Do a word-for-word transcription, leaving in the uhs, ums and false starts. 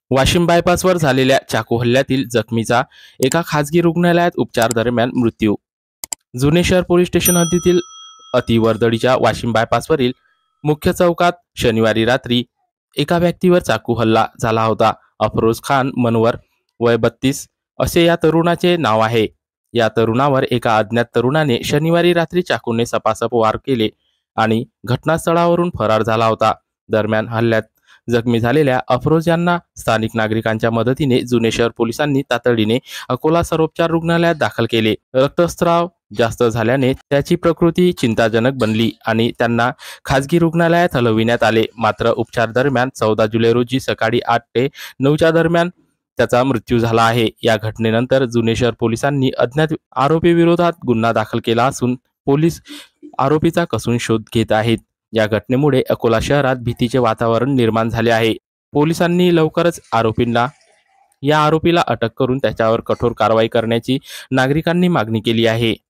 वाशिम बायपासवर झालेल्या चाकू हल्ल्यातील जखमीचा एका खासगी रुग्णालयात उपचार दरम्यान मृत्यू। जुने शहर पोलीस स्टेशन हद्दीतील अतिवर्दळीच्या वाशिम बायपासवरील मुख्य चौकात शनिवारी रात्री एका व्यक्तीवर चाकू हल्ला झाला होता। अफरोज खान मनवर वय बत्तीस असे या तरुणाचे नाव आहे। या तरुणावर एका अज्ञात तरुणाने शनिवारी रात्री चाकूने सपासप वार केले आणि घटनास्थळावरून फरार झाला होता। दरम्यान हल्ल्यात जखमी झालेल्या अफरोज यांना स्थानिक नागरिकांच्या मदतीने जुने शहर पोलिसांनी तातडीने अकोला सर्वोपचार रुग्णालयात दाखल केले। रक्तस्राव जास्त झाल्याने त्याची प्रकृती चिंताजनक बनली आणि त्यांना खासगी रुग्णालयात हलविण्यात आले। मात्र उपचार दरम्यान चौदा जुलै रोजी सकाळी आठ ते नऊच्या दरम्यान त्याचा मृत्यू झाला आहे। या घटनेनंतर जुने शहर पोलिसांनी अज्ञात आरोपी विरोधात गुन्हा दाखल केला असून पोलीस आरोपीचा कसून शोध घेत आहेत। या घटनेमुळे अकोला शहरात भीतीचे वातावरण निर्माण झाले आहे। पोलिसांनी लवकरच आरोपींना या आरोपीला अटक करून त्याच्यावर कठोर कारवाई करण्याची नागरिकांनी मागणी केली आहे।